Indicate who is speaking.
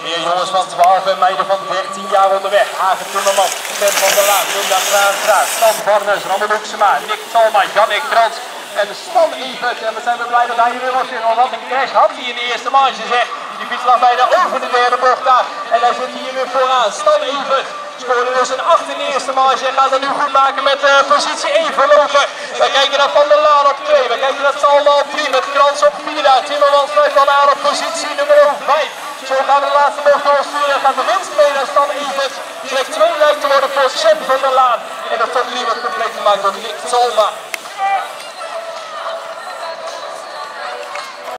Speaker 1: Weer jongens van 12 en meiden van 13 jaar onderweg. Hagen Timmerman, Sven van der Laan, Linda Graafstraat, Stan Barnes, Ramon Hoeksema, Nick Talma, Jannik Trans en Stan Evert. En we zijn weer blij dat hij hier weer was. Want wat een crash had hij in de eerste marge zeg. Die fiets lag bijna over de derde bocht daar. En hij zit hier weer vooraan. Stan Evert scoorde dus een 8 in de eerste marge en gaat het nu goed maken met positie 1 voorlopig. Wij kijken naar Van der Laan op 2. Wij kijken naar Talma op 3 met Krans op 4 daar. Timmermans blijft al aan op positie nummer 5. Zo gaan we de laatste bocht doorsturen en gaat de winst mee naar Stan Evert. Plek 2 lijkt te worden voor Sven van der Laan. En dat tot nu wordt compleet gemaakt door Nick Talma.